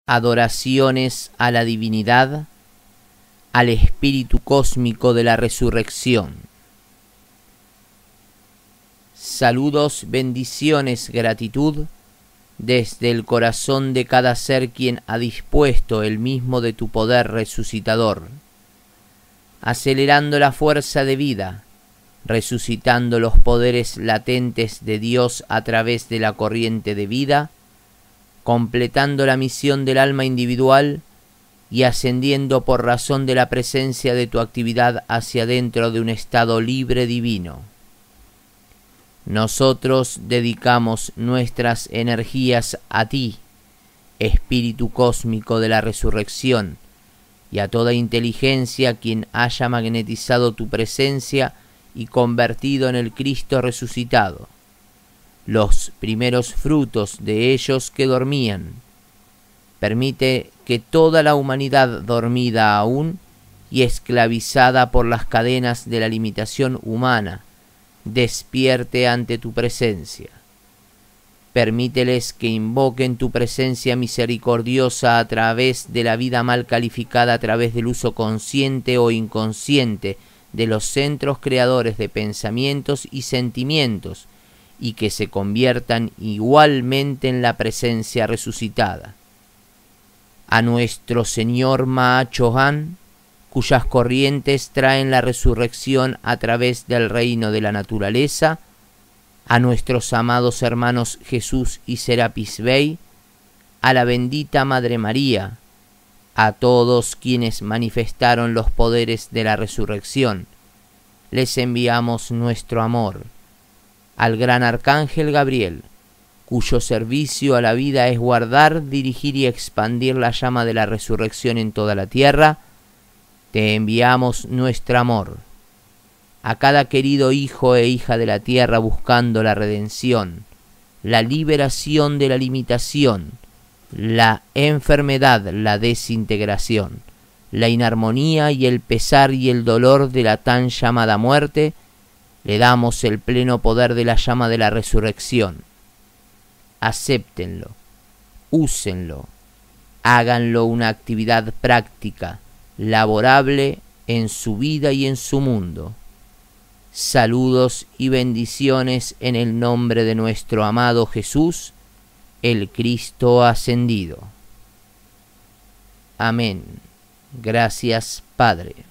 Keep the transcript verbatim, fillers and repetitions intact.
adoraciones a la divinidad, al espíritu cósmico de la resurrección. Saludos, bendiciones, gratitud, desde el corazón de cada ser quien ha dispuesto el mismo de tu poder resucitador, acelerando la fuerza de vida, resucitando los poderes latentes de Dios a través de la corriente de vida, completando la misión del alma individual y ascendiendo por razón de la presencia de tu actividad hacia dentro de un estado libre divino. Nosotros dedicamos nuestras energías a ti, Espíritu cósmico de la resurrección, y a toda inteligencia quien haya magnetizado tu presencia y convertido en el Cristo resucitado, los primeros frutos de ellos que dormían. Permite que toda la humanidad dormida aún y esclavizada por las cadenas de la limitación humana, despierte ante tu presencia. Permíteles que invoquen tu presencia misericordiosa a través de la vida mal calificada, a través del uso consciente o inconsciente de los centros creadores de pensamientos y sentimientos, y que se conviertan igualmente en la presencia resucitada. A nuestro Señor Maha Chohan, cuyas corrientes traen la resurrección a través del reino de la naturaleza, a nuestros amados hermanos Jesús y Serapis Bey, a la bendita Madre María, a todos quienes manifestaron los poderes de la resurrección, les enviamos nuestro amor. Al gran Arcángel Gabriel, cuyo servicio a la vida es guardar, dirigir y expandir la llama de la resurrección en toda la tierra, te enviamos nuestro amor. A cada querido hijo e hija de la tierra buscando la redención, la liberación de la limitación, la enfermedad, la desintegración, la inarmonía y el pesar y el dolor de la tan llamada muerte, le damos el pleno poder de la llama de la resurrección. Acéptenlo, úsenlo, háganlo una actividad práctica, laborable en su vida y en su mundo. Saludos y bendiciones en el nombre de nuestro amado Jesús, el Cristo ascendido. Amén. Gracias, Padre.